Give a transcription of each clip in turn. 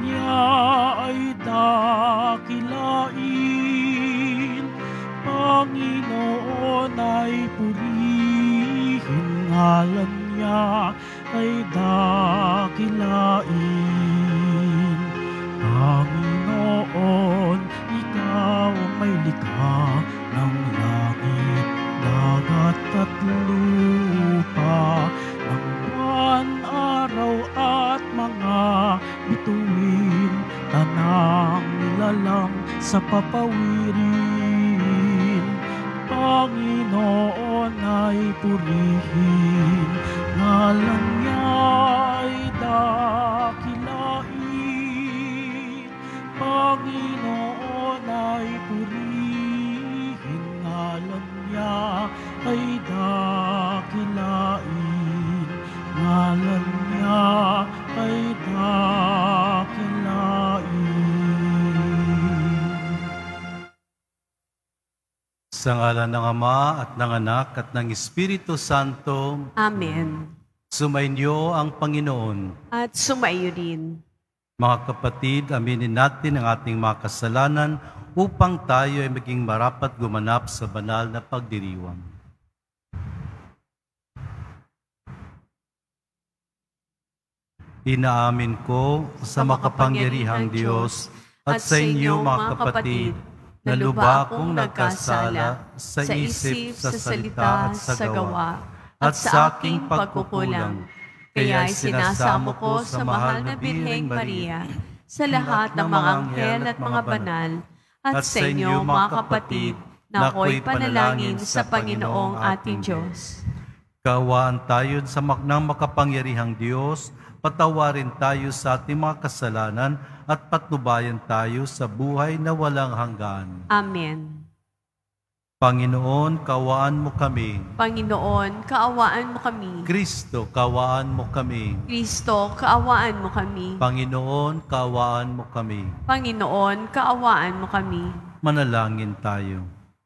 niya ay dakilain. Panginoon ay purihin, ngalan niya ay dakilain. Panginoon, ikaw ang may likha ng langit, dagat at lupa, ng buwan, araw at mga bituin, tanang nilalang sa papawirin. Panginoon ay purihin, ngalan niya ay dakilain. Panginoon ay purihin, ngalan niya ay dakilain. Ngalan niya ay dakilain. Sa ngalan ng Ama at ng Anak at ng Espiritu Santo. Amen. Sumainyo ang Panginoon. At sumaiyo din. Mga kapatid, aminin natin ang ating mga kasalanan upang tayo ay maging marapat gumanap sa banal na pagdiriwang. Inaamin ko sa makapangyarihang Diyos at sa inyo mga kapatid na lubha akong nagkasala sa isip, sa salita at sa gawa at sa aking pagkukulang. Kaya sinasamo ko sa mahal na Birheng Maria, sa lahat ng mga anghel at mga banal, at sa inyo mga kapatid na ako'y panalangin sa Panginoong ating Diyos. Kaawaan tayo sa ng makapangyarihang Diyos, patawarin tayo sa ating mga kasalanan at patnubayan tayo sa buhay na walang hanggan. Amen. Panginoon, kaawaan mo kami. Panginoon, kaawaan mo kami. Kristo, kaawaan mo kami. Kristo, kaawaan mo kami. Panginoon, kaawaan mo kami. Panginoon, kaawaan mo kami. Manalangin tayo.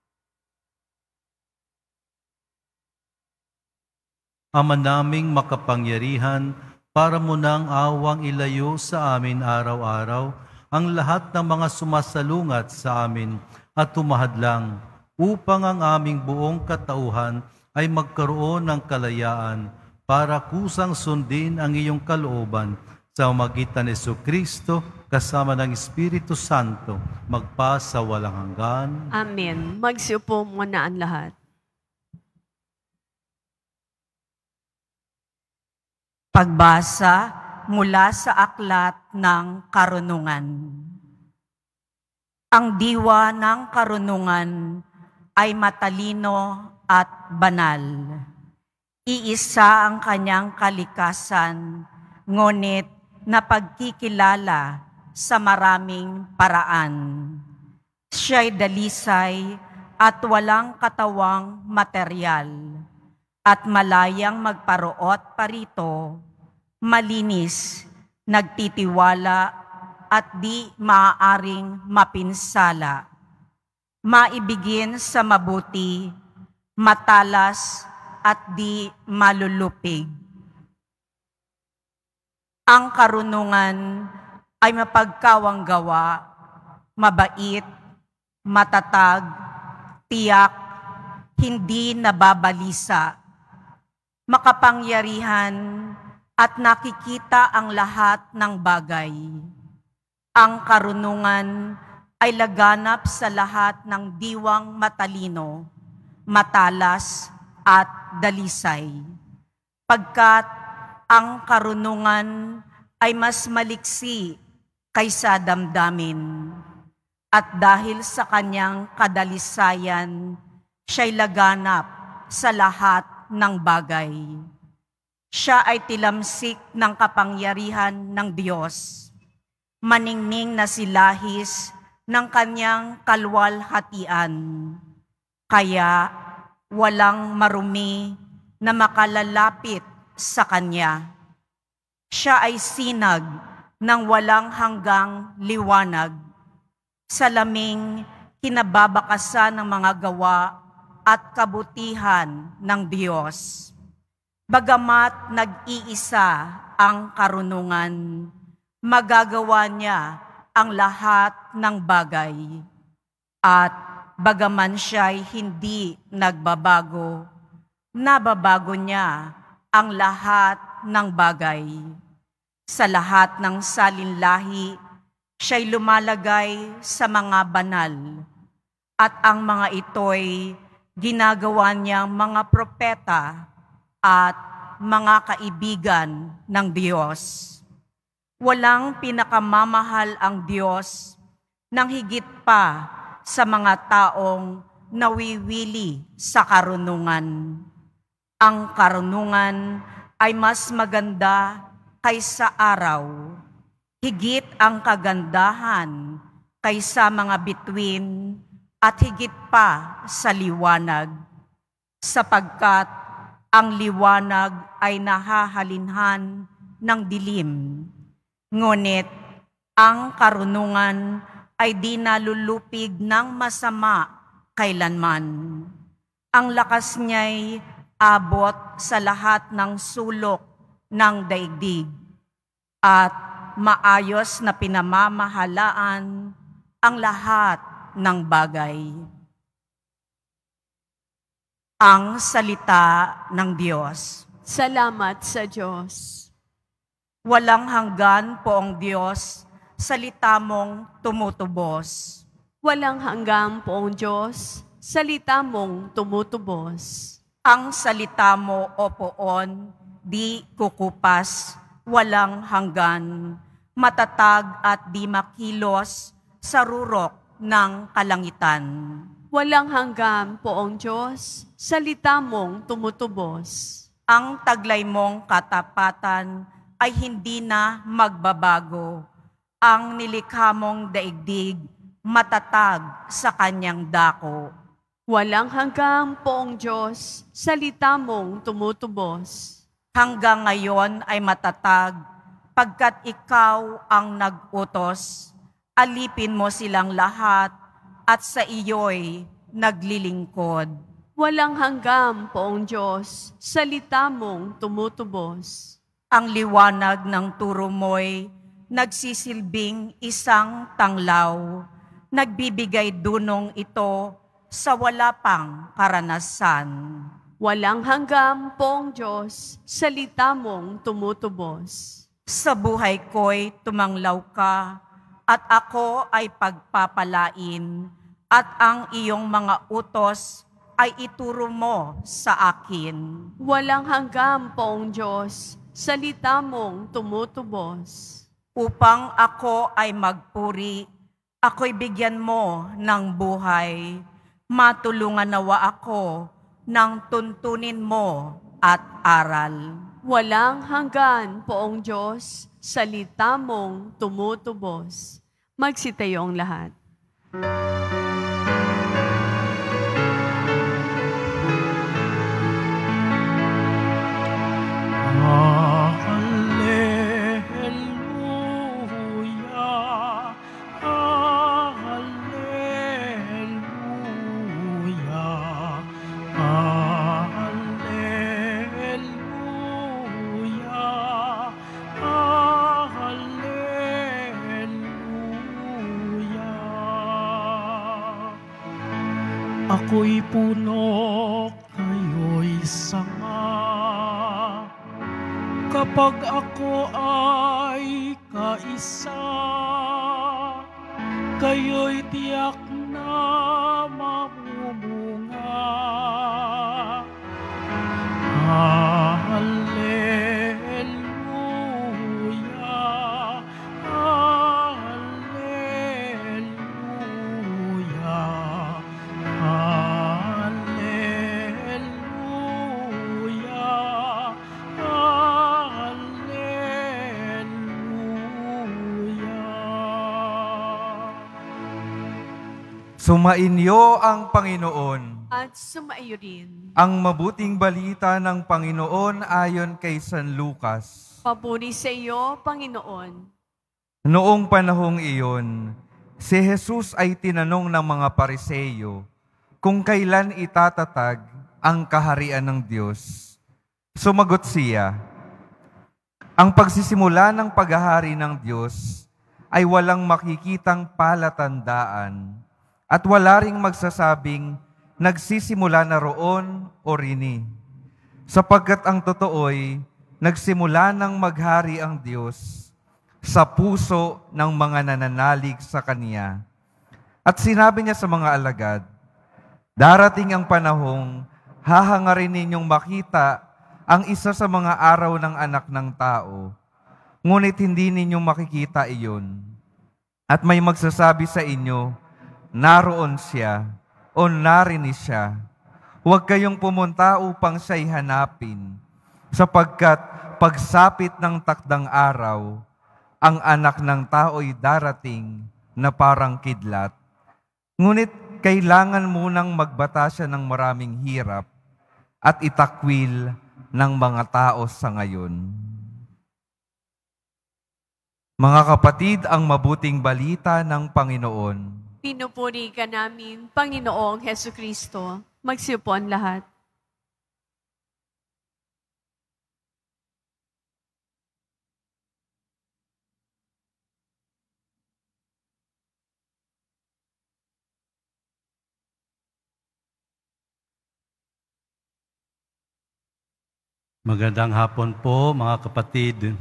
Ama naming makapangyarihan, para mo nang awang ilayo sa amin araw-araw ang lahat ng mga sumasalungat sa amin at tumahadlang upang ang aming buong katauhan ay magkaroon ng kalayaan para kusang sundin ang iyong kalooban sa magitan ni Jesucristo kasama ng Espiritu Santo magpa sa walang hanggan. Amen. Magsiupo muna ang lahat. Pagbasa mula sa aklat ng karunungan. Ang diwa ng karunungan ay matalino at banal. Iisa ang kanyang kalikasan, ngunit napagkikilala sa maraming paraan. Siya'y dalisay at walang katawang materyal, at malayang magparoot parito, malinis, nagtitiwala at di maaaring mapinsala. Maibigin sa mabuti, matalas at di malulupig. Ang karunungan ay mapagkawang gawa, mabait, matatag, tiyak, hindi nababalisa, makapangyarihan at nakikita ang lahat ng bagay. Ang karunungan ay laganap sa lahat ng diwang matalino, matalas at dalisay. Pagkat ang karunungan ay mas maliksi kaysa damdamin, at dahil sa kanyang kadalisayan, siya'y laganap sa lahat ng bagay. Siya ay tilamsik ng kapangyarihan ng Diyos, maningning na silahis ng kanyang kalwalhatian, kaya walang marumi na makalalapit sa kanya. Siya ay sinag ng walang hanggang liwanag, salaming kinababakasan ng mga gawa at kabutihan ng Diyos. Bagamat nag-iisa ang karunungan, magagawa niya ang lahat ng bagay. At bagaman siya'y hindi nagbabago, nababago niya ang lahat ng bagay. Sa lahat ng salinlahi, siya'y lumalagay sa mga banal, at ang mga ito'y ginagawa niyang mga propeta at mga kaibigan ng Diyos. Walang pinakamamahal ang Diyos nang higit pa sa mga taong nawiwili sa karunungan. Ang karunungan ay mas maganda kaysa araw, higit ang kagandahan kaysa mga bituin at higit pa sa liwanag, sapagkat ang liwanag ay nahahalinhan ng dilim. Ngunit ang karunungan ay di nalulupig ng masama kailanman. Ang lakas niya'y abot sa lahat ng sulok ng daigdig at maayos na pinamamahalaan ang lahat ng bagay. Ang salita ng Diyos. Salamat sa Diyos. Walang hanggan poong Diyos, salita mong tumutubos. Walang hanggang poong Diyos, salita mong tumutubos. Ang salita mo, O Poon, di kukupas, walang hanggan, matatag at di makilos sa rurok ng kalangitan. Walang hanggan poong Diyos, salita mong tumutubos. Ang taglay mong katapatan ay hindi na magbabago. Ang nilikha mong daigdig, matatag sa kanyang dako. Walang hanggang poong Diyos, salita mong tumutubos. Hanggang ngayon ay matatag, pagkat ikaw ang nag-utos. Alipin mo silang lahat, at sa iyo'y naglilingkod. Walang hanggang poong Diyos, salita mong tumutubos. Ang liwanag ng turo mo'y nagsisilbing isang tanglaw, nagbibigay dunong ito sa wala pang karanasan. Walang hanggang poong Diyos, salita mong tumutubos. Sa buhay ko'y tumanglaw ka, at ako ay pagpapalain, at ang iyong mga utos ay ituro mo sa akin. Walang hanggang poong Diyos, salita mong tumutubos. Upang ako ay magpuri, ako'y bigyan mo ng buhay. Matulungan nawa ako ng tuntunin mo at aral. Walang hanggan poong Diyos, salita mong tumutubos. Magsitayong lahat. Ako'y puno, kayo'y sanga. Kapag ako ay kaisa, kayo'y tiyak na mamumunga. Hallelujah, hallelujah. Hallelujah, hallelujah. Sumainyo ang Panginoon. At sumaiyo rin. Ang mabuting balita ng Panginoon ayon kay San Lucas. Papuri sa iyo, Panginoon. Noong panahong iyon, si Jesus ay tinanong ng mga Pariseyo kung kailan itatatag ang kaharian ng Diyos. Sumagot siya, Ang pagsisimula ng paghahari ng Diyos ay walang makikitang palatandaan at wala ring magsasabing nagsisimula na roon o rini. Sapagkat ang totoo'y nagsimula ng maghari ang Diyos sa puso ng mga nananalig sa Kanya. At sinabi niya sa mga alagad, darating ang panahong hahangarin ninyong makita ang isa sa mga araw ng anak ng tao, ngunit hindi ninyong makikita iyon. At may magsasabi sa inyo, naroon siya o narinig siya. Huwag kayong pumunta upang siya'y hanapin, sapagkat pagsapit ng takdang araw, ang anak ng tao'y darating na parang kidlat. Ngunit kailangan munang magbata siya ng maraming hirap at itakwil ng mga tao sa ngayon. Mga kapatid, ang mabuting balita ng Panginoon. Pinupuri ka namin, Panginoong Hesukristo. Magsiupo ang lahat. Magandang hapon po, mga kapatid.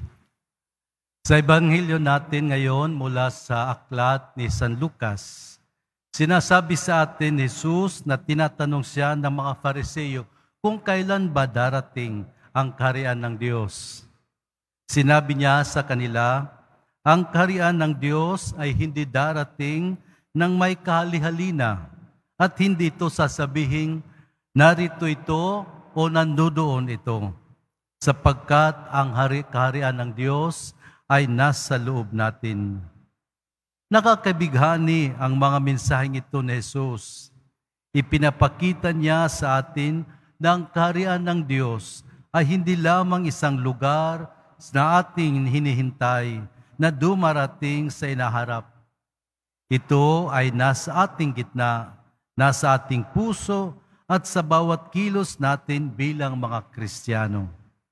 Sa Ebanghelyo natin ngayon mula sa aklat ni San Lucas, sinasabi sa atin ni Jesus na tinatanong siya ng mga Fariseo kung kailan ba darating ang kaharian ng Diyos. Sinabi niya sa kanila, ang kaharian ng Diyos ay hindi darating ng may kahali-halina at hindi ito sasabihin, narito ito o nandoon ito, sapagkat ang kaharian ng Diyos ay nasa loob natin. Nakakabighani ang mga mensaheng ito ni Jesus. Ipinapakita niya sa atin na ang kaharian ng Diyos ay hindi lamang isang lugar na ating hinihintay na dumarating sa inaharap. Ito ay nasa ating gitna, nasa ating puso, at sa bawat kilos natin bilang mga Kristiyano.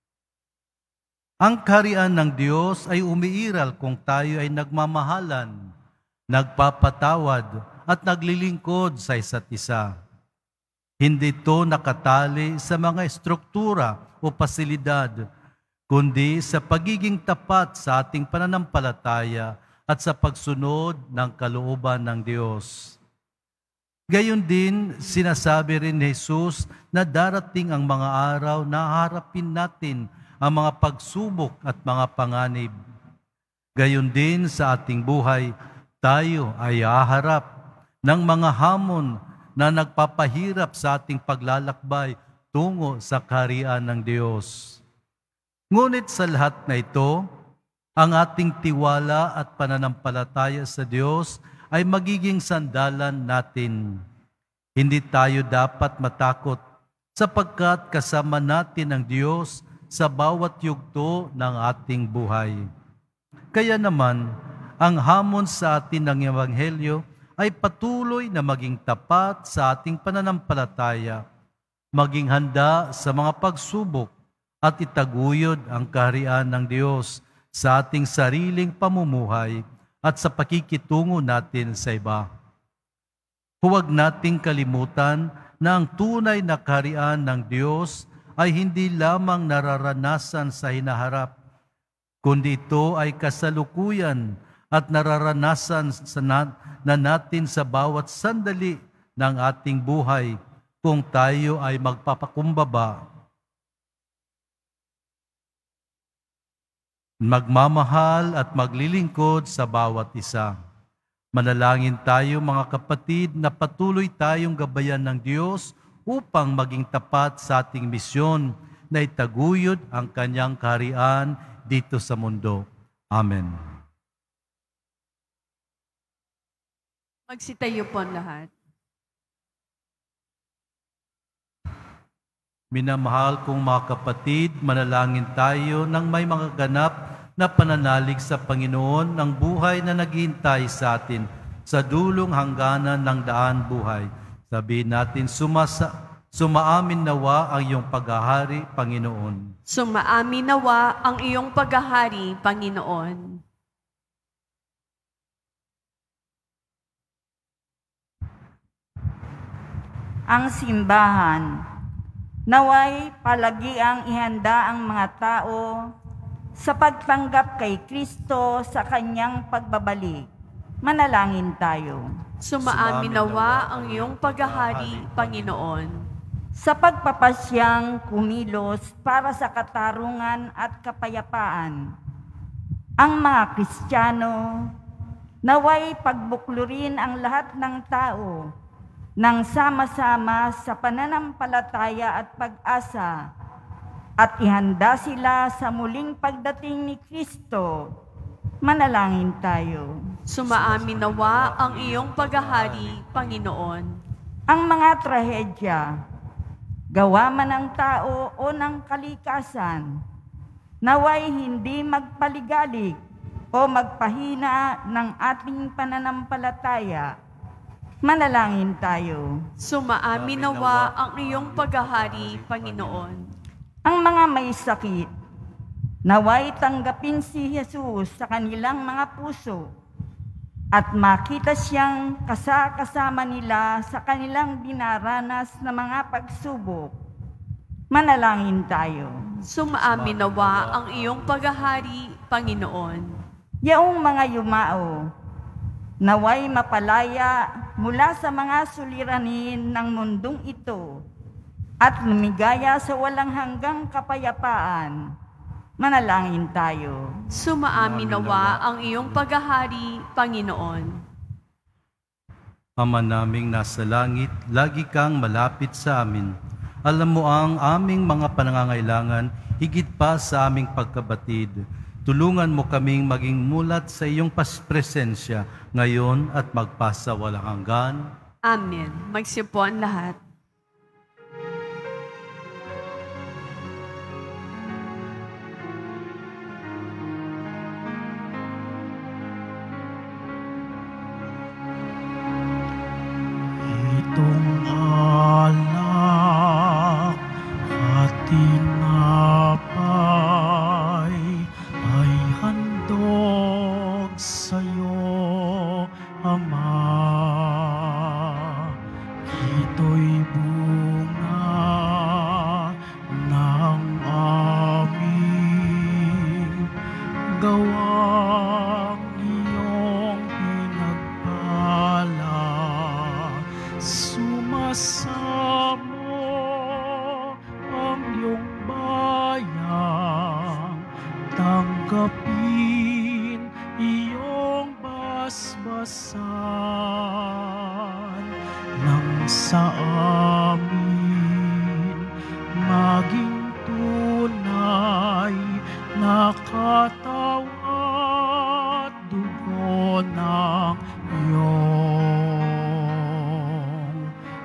Ang kaharian ng Diyos ay umiiral kung tayo ay nagmamahalan, nagpapatawad at naglilingkod sa isa't isa. Hindi ito nakatali sa mga estruktura o pasilidad, kundi sa pagiging tapat sa ating pananampalataya at sa pagsunod ng kalooban ng Diyos. Gayon din, sinasabi rin ni Jesus na darating ang mga araw na harapin natin ang mga pagsubok at mga panganib. Gayon din sa ating buhay, tayo ay haharap ng mga hamon na nagpapahirap sa ating paglalakbay tungo sa kaharian ng Diyos. Ngunit sa lahat na ito, ang ating tiwala at pananampalataya sa Diyos ay magiging sandalan natin. Hindi tayo dapat matakot sapagkat kasama natin ang Diyos sa bawat yugto ng ating buhay. Kaya naman, ang hamon sa atin ng Ebanghelyo ay patuloy na maging tapat sa ating pananampalataya, maging handa sa mga pagsubok at itaguyod ang kaharian ng Diyos sa ating sariling pamumuhay at sa pakikitungo natin sa iba. Huwag nating kalimutan na ang tunay na kaharian ng Diyos ay hindi lamang nararanasan sa hinaharap, kundi ito ay kasalukuyan at nararanasan na natin sa bawat sandali ng ating buhay kung tayo ay magpapakumbaba, magmamahal at maglilingkod sa bawat isa. Manalangin tayo mga kapatid na patuloy tayong gabayan ng Diyos upang maging tapat sa ating misyon na itaguyod ang Kanyang kaharian dito sa mundo. Amen. Magsitayo po ang lahat. Minamahal kong mga kapatid, manalangin tayo ng may mga ganap na pananalig sa Panginoon ng buhay na naghihintay sa atin sa dulong hangganan ng daan buhay. Sabihin natin, Sumaamin nawa ang iyong paghahari, Panginoon. Sumaamin nawa ang iyong paghahari, Panginoon. Ang simbahan, naway palagiang ihanda ang mga tao sa pagtanggap kay Kristo sa kanyang pagbabalik. Manalangin tayo. Sumaamin nawa ang iyong paghahari, Panginoon. Sa pagpapasyang kumilos para sa katarungan at kapayapaan, ang mga Kristiyano naway pagbuklurin ang lahat ng tao nang sama-sama sa pananampalataya at pag-asa at ihanda sila sa muling pagdating ni Kristo. Manalangin tayo. Sumaamin nawa ang iyong paghahari, Panginoon. Ang mga trahedya, gawa man ng tao o ng kalikasan, naway hindi magpaligalig o magpahina ng ating pananampalataya. Manalangin tayo. Sumaamin nawa ang iyong paghahari, Panginoon. Ang mga may sakit, naway tanggapin si Jesus sa kanilang mga puso at makita siyang kasama nila sa kanilang dinaranas na mga pagsubok. Manalangin tayo. Sumaamin nawa ang iyong paghahari, Panginoon. Yaong mga yumao, naway mapalaya mula sa mga suliranin ng mundong ito at lumigaya sa walang hanggang kapayapaan. Manalangin tayo. Sumaamin nawa ang iyong paghahari, Panginoon. Ama naming nasa langit, lagi kang malapit sa amin. Alam mo ang aming mga pangangailangan, higit pa sa aming pagkabatid. Tulungan mo kaming maging mulat sa iyong presensya ngayon at magpasa walang hanggan. Amen. Magsipo ang lahat. Itong alak at tinapay ay handog sa'yo, Ama. Ito'y bunga ng aming gawang iyong pinagpala. Sumasamo ang iyong bayang, tanggapin iyong basbasan nang sa amin maging tunay na katawan at dugo ng iyong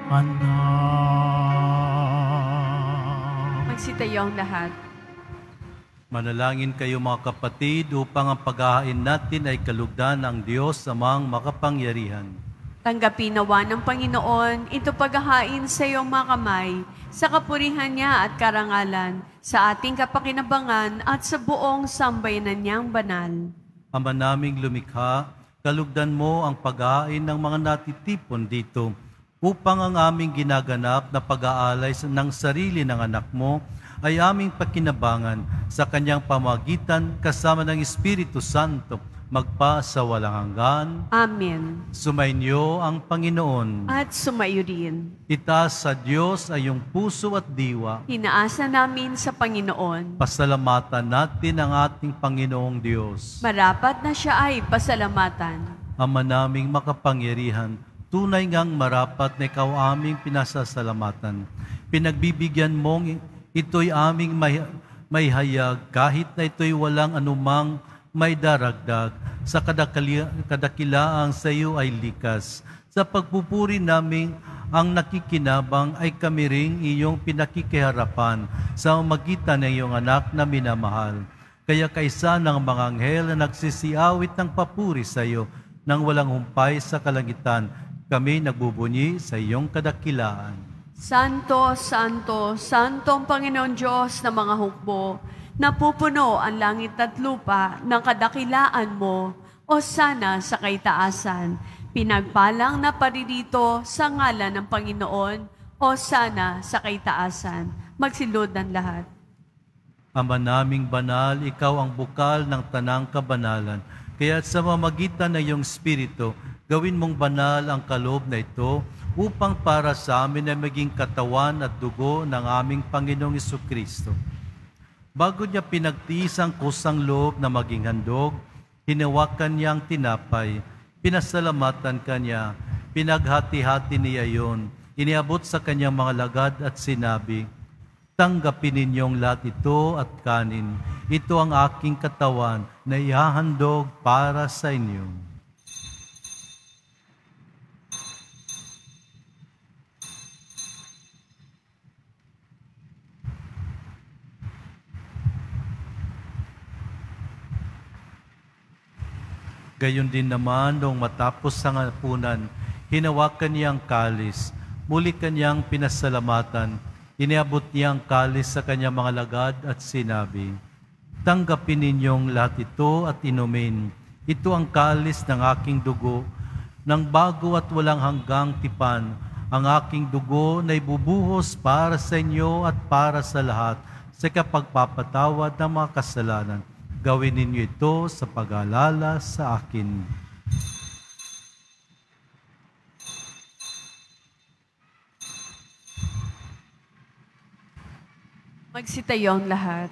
anak. Magsitayo ang lahat. Manalangin kayo mga kapatid upang ang paghahain natin ay kalugdan ng Diyos amang makapangyarihan. Tanggapin nawa ng Panginoon ito paghahain sa iyong mga kamay, sa kapurihan niya at karangalan, sa ating kapakinabangan at sa buong sambayanan niyang banal. Ama naming lumikha, kalugdan mo ang paghahain ng mga natitipon dito upang ang aming ginaganap na pag-aalay ng sarili ng anak mo ay aming pakinabangan sa kanyang pamagitan kasama ng Espiritu Santo magpa sa walang hanggan. Amen. Sumainyo ang Panginoon. At sumayo rin. Itaas sa Diyos ay iyong puso at diwa. Inaasa namin sa Panginoon. Pasalamatan natin ang ating Panginoong Diyos. Marapat na siya ay pasalamatan. Ama naming makapangyarihan, tunay ngang marapat na ikaw aming pinasasalamatan. Pinagbibigyan mong ito'y aming may hayag kahit na ito'y walang anumang may daragdag. Sa kadakilaang sa iyo ay likas. Sa pagpupuri namin ang nakikinabang ay kami ring iyong pinakikiharapan sa magitan ng iyong anak na minamahal. Kaya kaisa ng mga anghel na nagsisiawit ng papuri sa iyo nang walang humpay sa kalangitan, kami nagbubunyi sa iyong kadakilaan. Santo, Santo, Santo ang Panginoon Diyos ng mga hukbo, napupuno ang langit at lupa ng kadakilaan mo, o sana sa kaitaasan. Pinagpalang na paririto sa ngalan ng Panginoon, o sana sa kaitaasan. Magsilod ng lahat. Ama naming banal, ikaw ang bukal ng tanang kabanalan. Kaya sa mamagitan ng iyong Espiritu, gawin mong banal ang kaloob na ito upang para sa amin ay maging katawan at dugo ng aming Panginoong Jesucristo. Bago niya pinagtiis ang kusang loob na maging handog, hinawakan niya ang tinapay, pinasalamatan kanya, pinaghati-hati niya yon, iniabot sa kanyang mga lagad at sinabi, "Tanggapin ninyong lahat ito at kanin. Ito ang aking katawan na ihahandog para sa inyo." Gayon din naman, noong matapos ang hapunan, hinawakan niya ang kalis, muli kanyang pinasalamatan, iniabot niya ang kalis sa kanyang mga lagad at sinabi, "Tanggapin ninyong lahat ito at inumin. Ito ang kalis ng aking dugo, ng bago at walang hanggang tipan, ang aking dugo na ibubuhos para sa inyo at para sa lahat sa kapagpapatawad ng mga kasalanan. Gawin ninyo ito sa pag-aalala sa akin." Magsitayo ang lahat.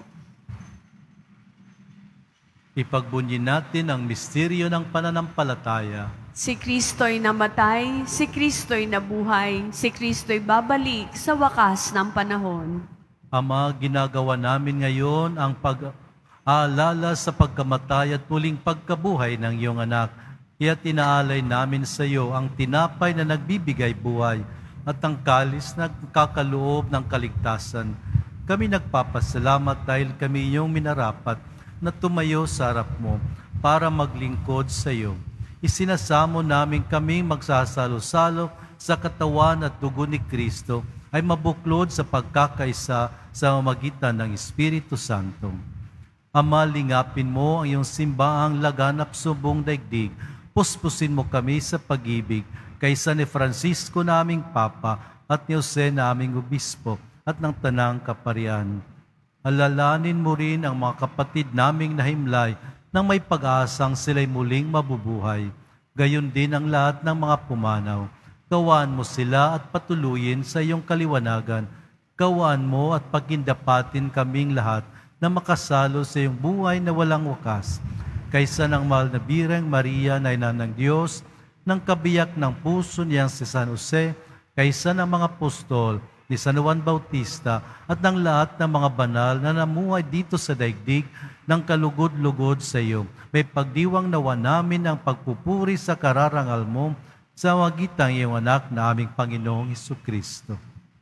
Ipagbunyin natin ang misteryo ng pananampalataya. Si Kristo'y namatay, si Kristo'y nabuhay, si Kristo'y babalik sa wakas ng panahon. Ama, ginagawa namin ngayon ang pag-aalala sa pagkamatay at muling pagkabuhay ng iyong anak. Kaya tinaalay namin sa iyo ang tinapay na nagbibigay buhay at ang kalis na kakaloob ng kaligtasan. Kami nagpapasalamat dahil kami iyong minarapat na tumayo sa harap mo para maglingkod sa iyo. Isinasamo namin kaming magsasalo-salo sa katawan at dugo ni Kristo ay mabuklod sa pagkakaisa sa mamagitan ng Espiritu Santo. Ama, lingapin mo ang iyong simbaang laganap sa buong daigdig. Puspusin mo kami sa pag-ibig kaysa ni Francisco naming Papa at ni Jose naming Obispo at ng Tanang Kaparian. Alalanin mo rin ang mga kapatid naming nahimlay nang may pag-asang sila'y muling mabubuhay. Gayon din ang lahat ng mga pumanaw. Gawaan mo sila at patuluyin sa iyong kaliwanagan. Gawaan mo at pagindapatin kaming lahat na makasalo sa iyong buhay na walang wakas. Kaysa ng mahal na Birheng Maria na ina ng Diyos, ng kabiyak ng puso niyang si San Jose, kaysa ng mga apostol, ni San Juan Bautista at ng lahat ng mga banal na namuhay dito sa daigdig ng kalugod-lugod sa iyo. May pagdiwang nawa namin ang pagpupuri sa kararangal mo sa magitan ng iyong anak na aming Panginoong Jesucristo.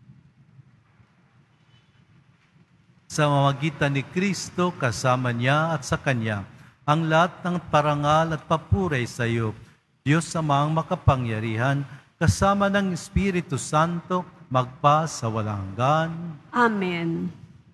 Sa mamagitan ni Kristo, kasama niya at sa Kanya, ang lahat ng parangal at papuri sa iyo, Diyos Amang makapangyarihan, kasama ng Espiritu Santo, magpa sa walang hanggan. Amen.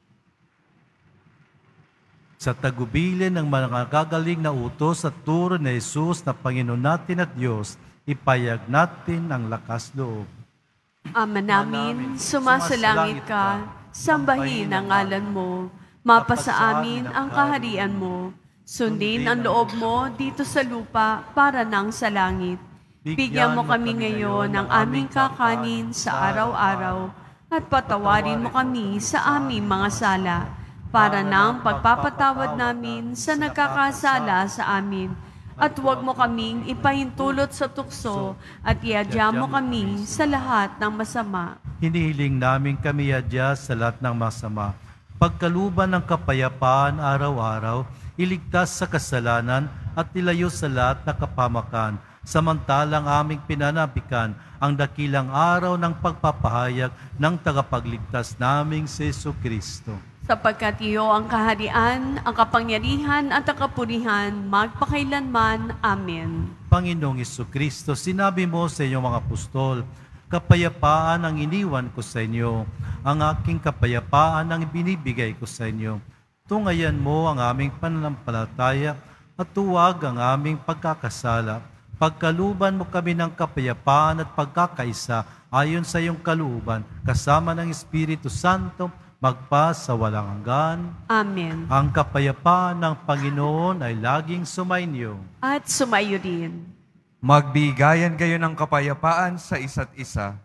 Sa tagubilin ng mga gagaling na utos at turo ni Jesus na Panginoon natin at Diyos, ipayag natin ang lakas loob. Ama namin, sumasalangit ka, sambahin ang ngalan mo, mapasa amin ang kaharian mo, sundin ang loob mo dito sa lupa para nang sa langit. Bigyan mo kami ngayon ng aming kakanin sa araw-araw at patawarin mo kami sa aming mga sala para nang pagpapatawad namin sa nagkakasala sa amin. At huwag mo kaming ipahintulot sa tukso at iadya mo kami sa lahat ng masama. Hinihiling namin kami iadya sa lahat ng masama. Pagkaluban ng kapayapaan araw-araw, iligtas sa kasalanan at ilayo sa lahat na kapamakan. Samantalang aming pinanabikan ang dakilang araw ng pagpapahayag ng tagapagligtas naming si Jesucristo. Sapagkat iyo ang kaharian, ang kapangyarihan at ang kapurihan, magpakailanman. Amen. Panginoong Jesucristo, sinabi mo sa iyong mga apostol, Kapayapaan ang iniwan ko sa inyo, ang aking kapayapaan ang binibigay ko sa inyo. Tungayan mo ang aming pananampalataya at tuwag ang aming pagkakasala. Pagkaluban mo kami ng kapayapaan at pagkakaisa ayon sa iyong kalooban, kasama ng Espiritu Santo, magpa sa walang hanggan. Amen. Ang kapayapaan ng Panginoon ay laging sumainyo. At sumayo din. Magbigayan kayo ng kapayapaan sa isa't isa.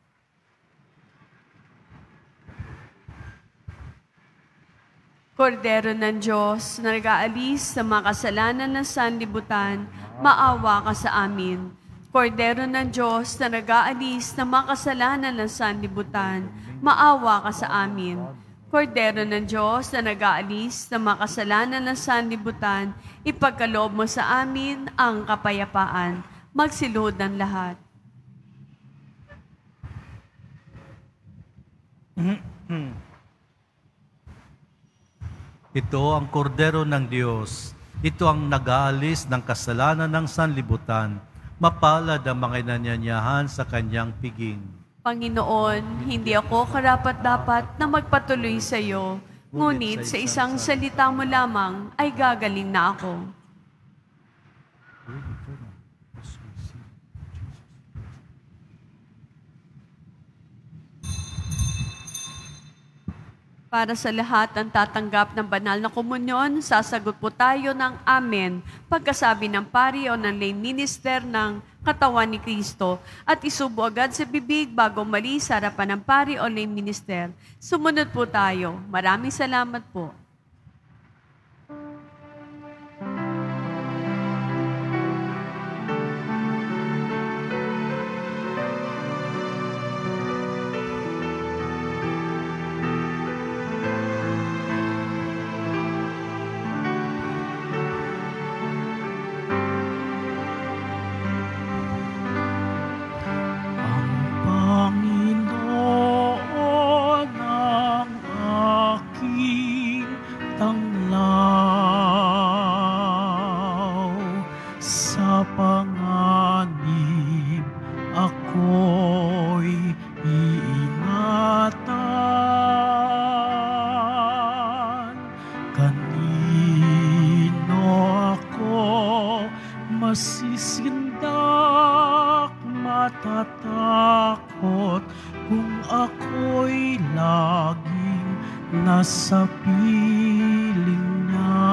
Kordero ng Diyos, na nag-aalis sa mga kasalanan ng sanlibutan, maawa ka sa amin. Kordero ng Diyos, na nag-aalis ng mga kasalanan ng sanlibutan, maawa ka sa amin. Kordero ng Diyos, na nag-aalis ng mga kasalanan ng sanlibutan, ipagkaloob mo sa amin ang kapayapaan. Magsiluhod ng lahat. Ito ang kordero ng Diyos. Ito ang nag-aalis ng kasalanan ng sanlibutan. Mapalad ang mga inanyanyahan sa kanyang piging. Panginoon, hindi ako karapat-dapat na magpatuloy sa iyo, ngunit sa isang salita mo lamang ay gagaling na ako. Para sa lahat ng tatanggap ng banal na komunyon, sasagot po tayo ng Amen pagkasabi ng pari o ng lay minister ng katawan ni Kristo at isubo agad sa bibig bago mali sa harapan ng pari o lay minister. Sumunod po tayo. Maraming salamat po. Masisindak, matatakot kung ako'y laging nasa piling niya.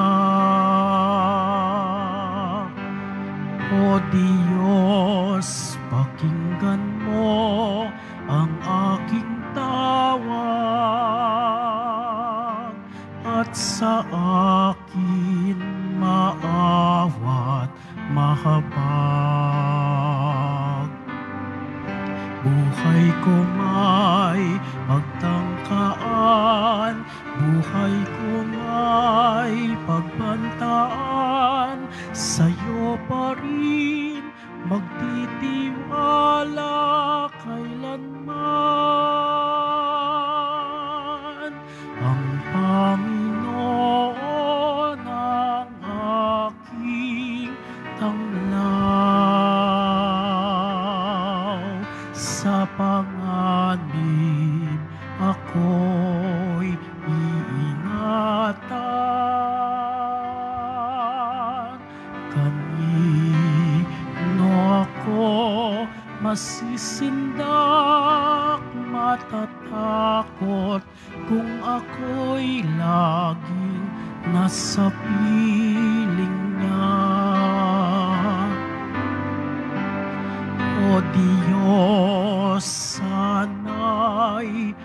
O Diyos, pakinggan mo ang aking tawag at sa akin maawat mahabag. Buhay ko may pagtangkaan, buhay ko may pagbantaan, sa'yo pa rin magtitiwala kailanman. Ang Panginoon ang aking tanglaw, sa panganib ako'y iingatan. Kanino ako masisindak, matatakot kung ako'y laging nasa piling niya. O Diyos, sana'y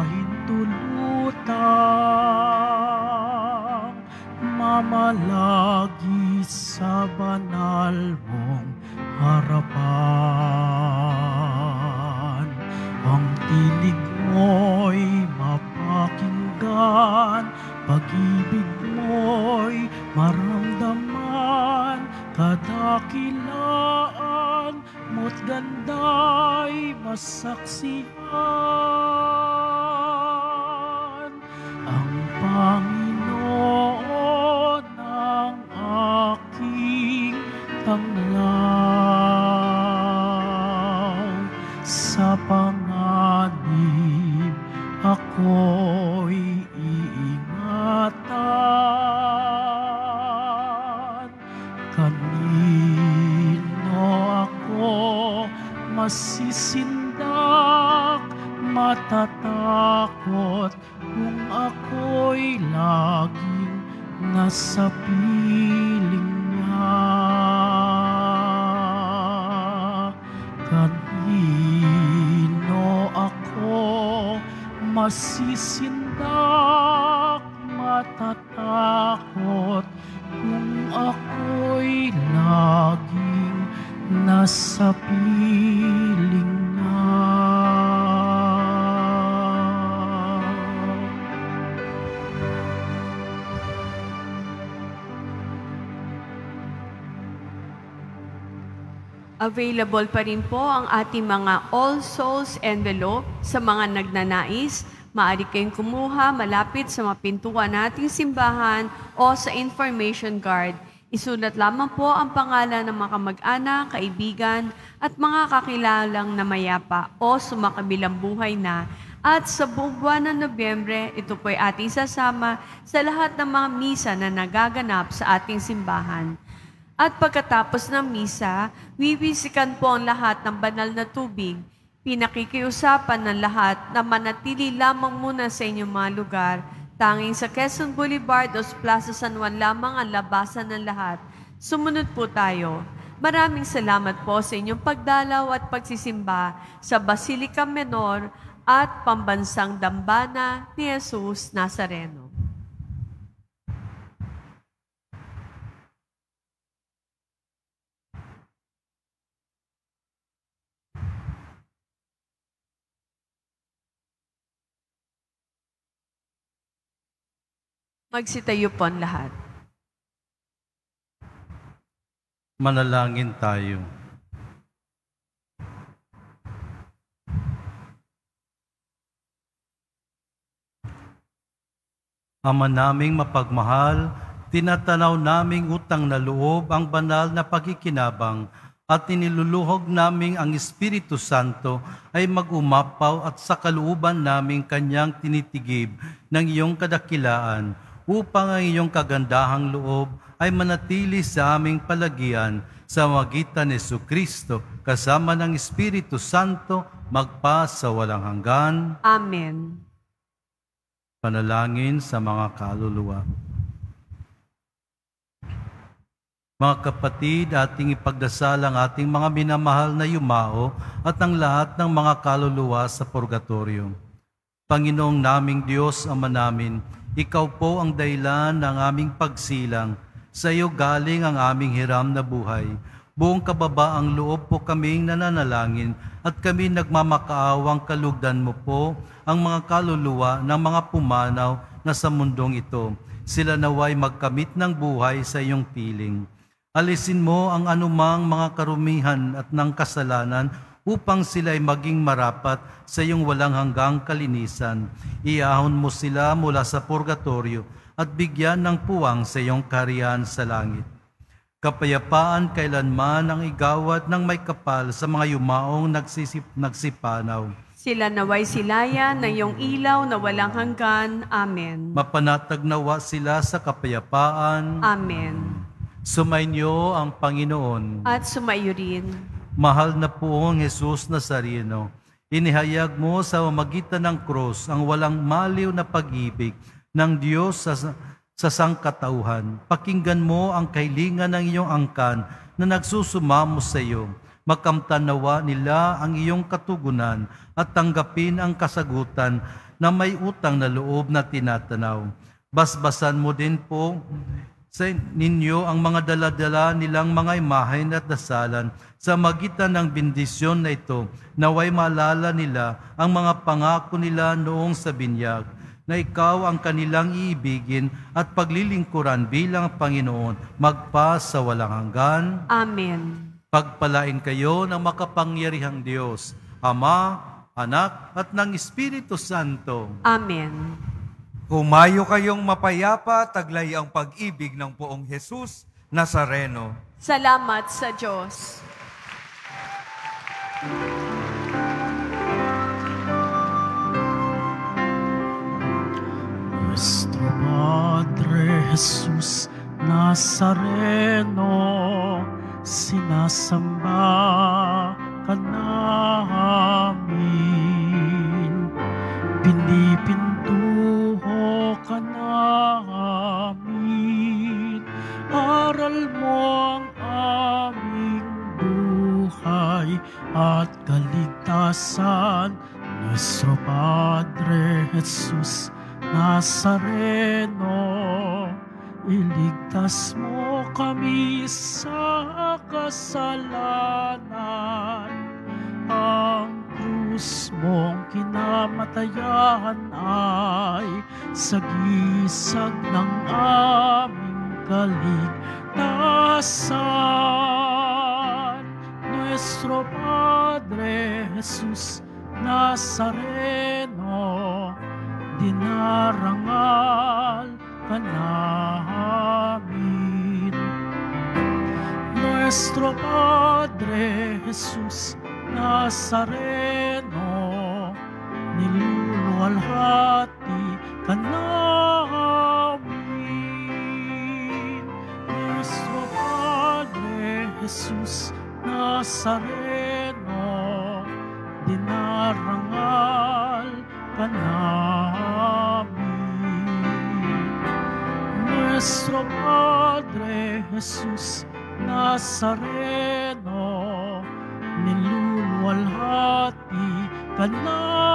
pahintulutang mamalagi sa banal mong harapan. Ang tinig mo'y mapakinggan, pag-ibig mo'y maramdaman, kadakilaan mo't ganda'y masaksihan. Ang Panginoon ang aking tanglaw, sa masisindak, matatakot kung ako'y laging nasa piling niya. Kanino ako masisindak, matatakot kung ako'y laging nasa piling niya. Available pa rin po ang ating mga All Souls envelope sa mga nagnanais. Maaari kayong kumuha malapit sa mapintuan nating simbahan o sa information card. Isulat lamang po ang pangalan ng mga kamag-anak, kaibigan at mga kakilalang na mayapa o sumakabilang buhay na. At sa buong buwan ng Nobyembre, ito po ay ating sasama sa lahat ng mga misa na nagaganap sa ating simbahan. At pagkatapos ng misa, wiwisikan po ang lahat ng banal na tubig. Pinakikiusapan ng lahat na manatili lamang muna sa inyong mga lugar. Tanging sa Quezon Boulevard o Plaza San Juan lamang ang labasan ng lahat. Sumunod po tayo. Maraming salamat po sa inyong pagdalaw at pagsisimba sa Basilica Menor at Pambansang Dambana ni Jesus Nazareno. Magsitayo po ang lahat. Manalangin tayo. Ama naming mapagmahal, tinatanaw naming utang na loob ang banal na pagkikinabang at iniluluhog naming ang Espiritu Santo ay mag-umapaw at sa kalooban naming kanyang tinitigib ng iyong kadakilaan upang ang iyong kagandahang loob ay manatili sa aming palagian sa magitan ni Jesucristo kasama ng Espiritu Santo magpa sa walang hanggan. Amen. Panalangin sa mga kaluluwa. Mga kapatid, ating ipagdasal ang ating mga minamahal na yumao at ang lahat ng mga kaluluwa sa purgatorio. Panginoong naming Diyos, Ama namin, Ikaw po ang dahilan ng aming pagsilang. Sa iyo galing ang aming hiram na buhay. Buong kababaang loob po kaming nananalangin at kami nagmamakaawang kalugdan mo po ang mga kaluluwa ng mga pumanaw na sa mundong ito. Sila naway magkamit ng buhay sa iyong piling. Alisin mo ang anumang mga karumihan at ng kasalanan upang sila ay maging marapat sa iyong walang hanggang kalinisan. Iahon mo sila mula sa purgatorio at bigyan ng puwang sa iyong kaharian sa langit. Kapayapaan kailanman ang igawad ng may kapal sa mga yumaong nagsipanaw. Sila naway silayan ng iyong ilaw na walang hanggan. Amen. Mapanatag nawa sila sa kapayapaan. Amen. Sumainyo ang Panginoon. At sumayo rin. Mahal na poong Jesus Nazareno, inihayag mo sa magitan ng krus ang walang maliw na pag-ibig ng Diyos sa sangkatauhan. Pakinggan mo ang kahilingan ng iyong angkan na nagsusumamo sa iyo. Makamtan nawa nila ang iyong katugunan at tanggapin ang kasagutan na may utang na loob na tinatanaw. Basbasan mo din po sa ninyo ang mga daladala nilang mga imahen at dasalan sa magitan ng bendisyon na ito, naway maalala nila ang mga pangako nila noong sa binyag, na ikaw ang kanilang iibigin at paglilingkuran bilang Panginoon, magpa sa walang hanggan. Amen. Pagpalain kayo ng makapangyarihang Diyos, Ama, Anak, at ng Espiritu Santo. Amen. Humayo kayong mapayapa, taglay ang pag-ibig ng poong Jesus Nazareno. Salamat sa Diyos. Nuestro Padre Jesus Nazareno, sinasamba ka namin. Pinipintuho ka namin. Aral mo ang aming buhay at kaligtasan. Nuestro Padre Jesus Nazareno, iligtas mo kami sa kasalanan. Ang krus mong kinamatayan ay sagisag ng aming kaligtasan. Nuestro Padre Jesus Nazareno, dinarangal ka namin. Nuestro Padre Jesus Nazareno, niluluwalhati ka namin. Nuestro Padre Jesus Nazareno, dinarangal ka namin. Nuestro Padre Jesus Nazareno, niluluwalhati ka namin.